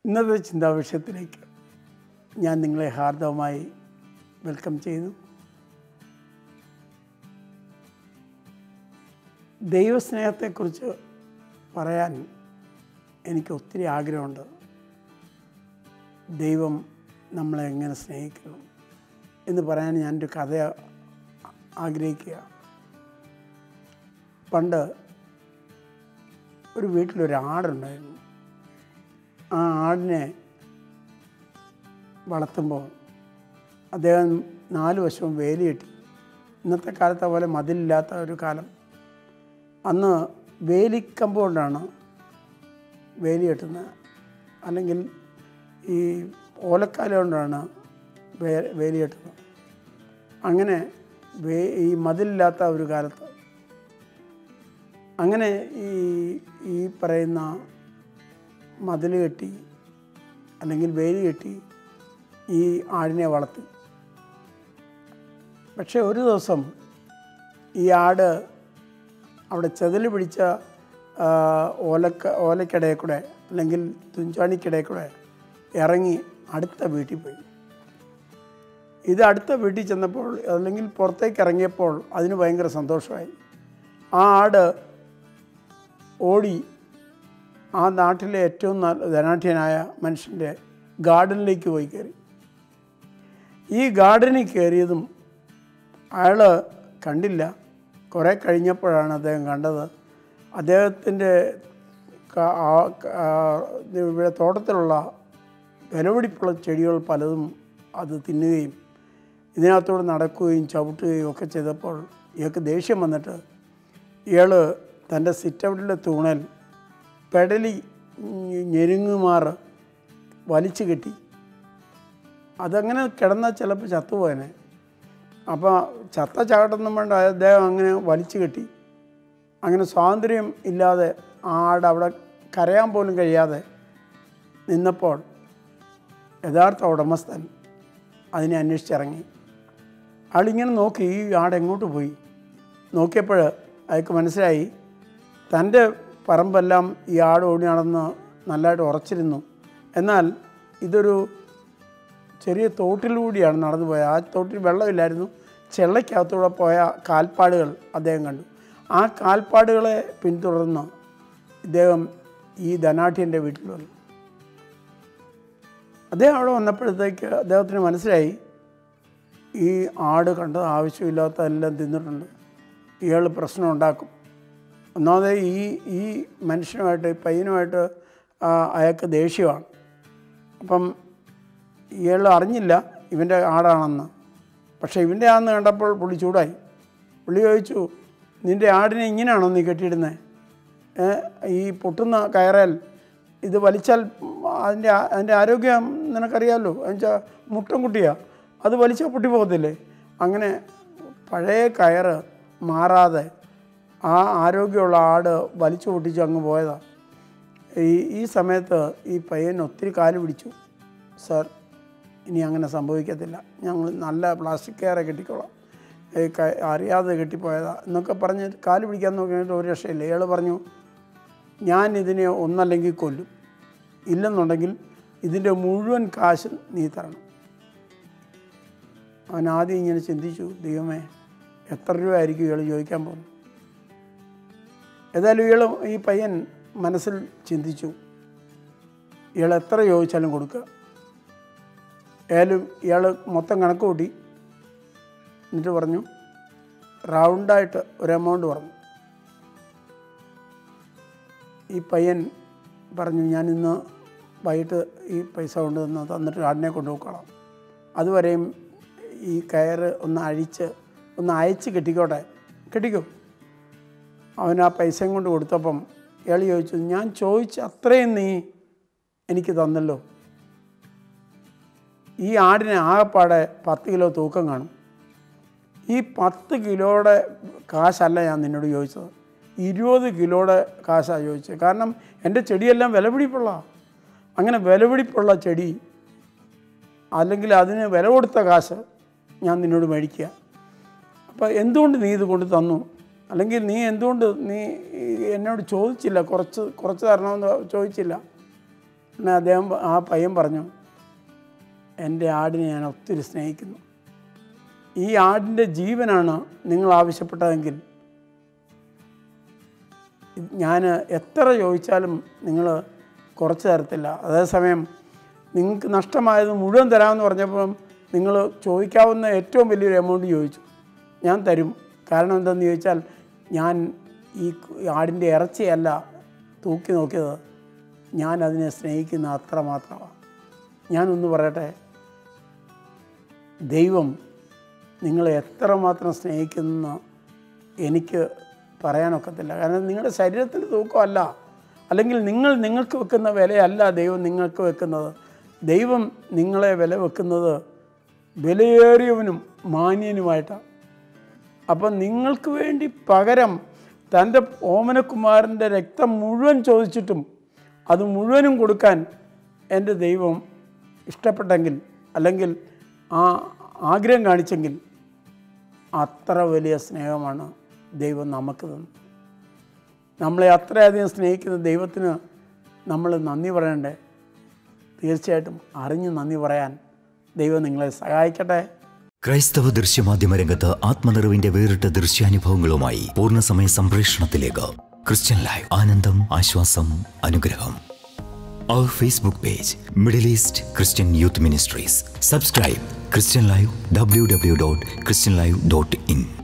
ഇന്നത്തെ ചിന്താവിഷയത്തിലേക്ക് ഞാൻ നിങ്ങളെ ഹാർദവമായി വെൽക്കം ചെയ്യുന്നു. ദൈവസ്നേഹത്തെക്കുറിച്ച് പറയാൻ എനിക്ക് ഒത്തിരി ആഗ്രഹമുണ്ട്. ദൈവം നമ്മളെ എങ്ങനെ സ്നേഹിക്കുന്നു എന്ന് പറയാൻ ഞാനൊരു കഥ ആഗ്രഹിക്കുക. പണ്ട് ഒരു വീട്ടിലൊരാടുണ്ടായിരുന്നു. ആ ആടിനെ വളർത്തുമ്പോൾ അദ്ദേഹം 4 വശവും വേലി കെട്ടി. ഇന്നത്തെ കാലത്തെ പോലെ മതിലില്ലാത്ത ഒരു കാലം. അന്ന് വേലിക്കമ്പ് കൊണ്ടാണ് വേലി കെട്ടുന്നത്, അല്ലെങ്കിൽ ഈ ഓലക്കാല കൊണ്ടാണ് വേലി കെട്ടുന്നത്. അങ്ങനെ ഈ മതിലില്ലാത്ത ഒരു കാലത്ത് അങ്ങനെ ഈ പറയുന്ന മതിൽ കെട്ടി അല്ലെങ്കിൽ വേലി കെട്ടി ഈ ആടിനെ വളർത്തി. പക്ഷേ ഒരു ദിവസം ഈ ആട് അവിടെ ചെതല് പിടിച്ച ഓലക്കിടയിൽ കൂടെ അല്ലെങ്കിൽ തുഞ്ചാണിക്കിടയിൽ കൂടെ ഇറങ്ങി അടുത്ത വീട്ടിൽ പോയി. ഇത് അടുത്ത വീട്ടിൽ ചെന്നപ്പോൾ അല്ലെങ്കിൽ പുറത്തേക്ക് ഇറങ്ങിയപ്പോൾ അതിന് ഭയങ്കര സന്തോഷമായി. ആ ആട് ഓടി ആ നാട്ടിലെ ഏറ്റവും ധനാഢ്യനായ മനുഷ്യൻ്റെ ഗാർഡനിലേക്ക് പോയി കയറി. ഈ ഗാർഡനിൽ കയറിയതും അയാൾ കണ്ടില്ല. കുറേ കഴിഞ്ഞപ്പോഴാണ് അദ്ദേഹം കണ്ടത്. അദ്ദേഹത്തിൻ്റെ ഇവിടെ തോട്ടത്തിലുള്ള വിലപിടിപ്പുള്ള ചെടികൾ പലതും അത് തിന്നുകയും ഇതിനകത്തോട് നടക്കുകയും ചവിട്ടുകയും ഒക്കെ ചെയ്തപ്പോൾ ഇയാൾക്ക് ദേഷ്യം വന്നിട്ട് ഇയാൾ തൻ്റെ സിറ്റൗട്ടിലെ തൂണൽ പെടലി ഞെരുങ്ങുമാർ വലിച്ചു കെട്ടി. അതങ്ങനെ കിടന്നാൽ ചിലപ്പോൾ ചത്തുപോയനെ. അപ്പോൾ ചത്ത ചാട്ടൊന്നും വേണ്ട, അദ്ദേഹം അങ്ങനെ വലിച്ചു കെട്ടി. അങ്ങനെ സ്വാതന്ത്ര്യം ഇല്ലാതെ ആട് അവിടെ കരയാൻ പോലും കഴിയാതെ നിന്നപ്പോൾ യഥാർത്ഥ ഉടമസ്ഥൻ അതിനെ അന്വേഷിച്ചിറങ്ങി. ആളിങ്ങനെ നോക്കി, ഈ ആട് എങ്ങോട്ട് പോയി നോക്കിയപ്പോൾ അയാൾക്ക് മനസ്സിലായി തൻ്റെ പറമ്പെല്ലാം ഈ ആട് ഓടി നടന്ന് നല്ലതായിട്ട് ഉറച്ചിരുന്നു. എന്നാൽ ഇതൊരു ചെറിയ തോട്ടിലൂടെയാണ് നടന്നു പോയത്. ആ തോട്ടിൽ വെള്ളമില്ലായിരുന്നു. ചെള്ളയ്ക്കകത്തൂടെ പോയ കാൽപ്പാടുകൾ അദ്ദേഹം കണ്ടു. ആ കാൽപ്പാടുകളെ പിന്തുടർന്ന് ഇദ്ദേഹം ഈ ധനാഢ്യൻ്റെ വീട്ടിൽ വന്നു. അദ്ദേഹം അവിടെ വന്നപ്പോഴത്തേക്ക് അദ്ദേഹത്തിന് മനസ്സിലായി ഈ ആട് കണ്ടത് ആവശ്യമില്ലാത്തതെല്ലാം തിന്നിട്ടുണ്ട്, ഇയാൾ പ്രശ്നം ഉണ്ടാക്കും. ഒന്നാമത് ഈ മനുഷ്യനുമായിട്ട് ഈ പയ്യനുമായിട്ട് അയാൾക്ക് ദേഷ്യമാണ്. അപ്പം ഇയാൾ അറിഞ്ഞില്ല ഇവൻ്റെ ആടാണെന്ന്. പക്ഷേ ഇവൻ്റെ ആണെന്ന് കണ്ടപ്പോൾ പുള്ളി ചൂടായി. പുള്ളി ചോദിച്ചു, നിൻ്റെ ആടിനെ ഇങ്ങനെയാണോ നീ കെട്ടിയിടുന്നത്? ഈ പൊട്ടുന്ന കയറൽ ഇത് വലിച്ചാൽ അതിൻ്റെ ആരോഗ്യം നിനക്കറിയാമല്ലോ, എന്നുവെച്ചാൽ മുട്ടൻ കുട്ടിയാണ്, അത് വലിച്ചാൽ പൊട്ടിപ്പോകത്തില്ലേ? അങ്ങനെ പഴയ കയറ് മാറാതെ ആ ആരോഗ്യമുള്ള ആട് വലിച്ചു പൊട്ടിച്ച് അങ്ങ് പോയതാണ്. ഈ സമയത്ത് ഈ പയ്യൻ ഒത്തിരി കാല് പിടിച്ചു. സാർ, ഇനി അങ്ങനെ സംഭവിക്കത്തില്ല, ഞങ്ങൾ നല്ല പ്ലാസ്റ്റിക് കയറെ കെട്ടിക്കോളാം, അറിയാതെ കെട്ടിപ്പോയതാണ് എന്നൊക്കെ പറഞ്ഞ് കാല് പിടിക്കാൻ നോക്കിയിട്ട് ഒരു രക്ഷയില്ല. ഇയാൾ പറഞ്ഞു, ഞാൻ ഇതിനെ ഒന്നല്ലെങ്കിൽ കൊല്ലും, ഇല്ലെന്നുണ്ടെങ്കിൽ ഇതിൻ്റെ മുഴുവൻ കാശ് നീ തരണം. അവൻ ആദ്യം ഇങ്ങനെ ചിന്തിച്ചു, ദൈവമേ എത്ര രൂപയായിരിക്കും ഇയാൾ ചോദിക്കാൻ പോകുന്നത്. ഏതായാലും ഈ പയ്യൻ മനസ്സിൽ ചിന്തിച്ചു, ഇയാൾ എത്ര ചോദിച്ചാലും കൊടുക്കുക. ഏതായാലും ഇയാൾ മൊത്തം കണക്ക് കൂട്ടി. എന്നിട്ട് പറഞ്ഞു, റൗണ്ടായിട്ട് ഒരു എമൗണ്ട് പറഞ്ഞു. ഈ പയ്യൻ പറഞ്ഞു, ഞാനിന്ന് വൈകിട്ട് ഈ പൈസ കൊണ്ടുവന്ന് തന്നിട്ട് ആടിനെ കൊണ്ടുപോയിക്കോളാം, അതുവരെയും ഈ കയറ് ഒന്ന് അയച്ച് കെട്ടിക്കോട്ടെ. കെട്ടിക്കോ. അവൻ ആ പൈസയും കൊണ്ട് കൊടുത്തപ്പം ഇയാൾ ചോദിച്ചു, ഞാൻ ചോദിച്ച അത്രയും നീ എനിക്ക് തന്നല്ലോ. ഈ ആടിന് ആകെപ്പാടെ 10 കിലോ തൂക്കം കാണും. ഈ 10 കിലോയുടെ കാശല്ല ഞാൻ നിന്നോട് ചോദിച്ചത്, 20 കിലോയുടെ കാശാണ് ചോദിച്ചത്. കാരണം എൻ്റെ ചെടിയെല്ലാം വിലപിടിപ്പുള്ള, അങ്ങനെ വിലപിടിപ്പുള്ള ചെടി അല്ലെങ്കിൽ അതിന് വില കൊടുത്ത കാശ് ഞാൻ നിന്നോട് മേടിക്കുക. അപ്പോൾ എന്തുകൊണ്ട് നീ ഇത് കൊണ്ട് തന്നു? അല്ലെങ്കിൽ നീ എന്തുകൊണ്ട് നീ എന്നോട് ചോദിച്ചില്ല, കുറച്ച് തരണമെന്ന് ചോദിച്ചില്ല? എന്നാൽ അദ്ദേഹം ആ പയ്യൻ പറഞ്ഞു, എൻ്റെ ആടിനെ ഞാൻ ഒത്തിരി സ്നേഹിക്കുന്നു. ഈ ആടിൻ്റെ ജീവനാണ് നിങ്ങൾ ആവശ്യപ്പെട്ടതെങ്കിൽ ഞാൻ എത്ര ചോദിച്ചാലും നിങ്ങൾ കുറച്ച് തരത്തില്ല. അതേസമയം നിങ്ങൾക്ക് നഷ്ടമായത് മുഴുവൻ തരാമെന്ന് പറഞ്ഞപ്പം നിങ്ങൾ ചോദിക്കാവുന്ന ഏറ്റവും വലിയൊരു എമൗണ്ട് ചോദിച്ചു. ഞാൻ തരും. കാരണം എന്താണെന്ന് ചോദിച്ചാൽ ഞാൻ ഈ ആടിൻ്റെ ഇറച്ചിയല്ല തൂക്കി നോക്കിയത്, ഞാൻ അതിനെ സ്നേഹിക്കുന്ന അത്ര മാത്രമാണ്. ഞാനൊന്ന് പറയട്ടെ, ദൈവം നിങ്ങളെ എത്രമാത്രം സ്നേഹിക്കുന്ന എനിക്ക് പറയാനൊക്കത്തില്ല. കാരണം നിങ്ങളുടെ ശരീരത്തിൻ്റെ തൂക്കമല്ല, അല്ലെങ്കിൽ നിങ്ങൾക്ക് വെക്കുന്ന വിലയല്ല ദൈവം നിങ്ങൾക്ക് വെക്കുന്നത്. ദൈവം നിങ്ങളെ വില വെക്കുന്നത് വിലയേറിയവനും മാന്യനുമായിട്ടാണ്. അപ്പം നിങ്ങൾക്ക് വേണ്ടി പകരം തൻ്റെ ഓമനകുമാരൻ്റെ രക്തം മുഴുവൻ ചോദിച്ചിട്ടും അത് മുഴുവനും കൊടുക്കാൻ എൻ്റെ ദൈവം ഇഷ്ടപ്പെട്ടെങ്കിൽ, അല്ലെങ്കിൽ ആ ആഗ്രഹം കാണിച്ചെങ്കിൽ, അത്ര വലിയ സ്നേഹമാണ് ദൈവം നമുക്ക് തന്നത്. നമ്മളെ അത്രയധികം സ്നേഹിക്കുന്ന ദൈവത്തിന് നമ്മൾ നന്ദി പറയണ്ടേ? തീർച്ചയായിട്ടും അറിഞ്ഞ് നന്ദി പറയാൻ ദൈവം നിങ്ങളെ സഹായിക്കട്ടെ. ക്രൈസ്തവ ദൃശ്യമാധ്യമ രംഗത്ത് ആത്മനിറവിന്റെ വേറിട്ട ദൃശ്യാനുഭവങ്ങളുമായി പൂർണ്ണസമയ സംപ്രേഷണത്തിലേക്ക് ക്രിസ്ത്യൻ ലൈവ്. ആനന്ദം, ആശ്വാസം, അനുഗ്രഹം. Our Facebook page, Middle East Christian Youth Ministries. Subscribe ChristianLIVE, www.christianlive.in.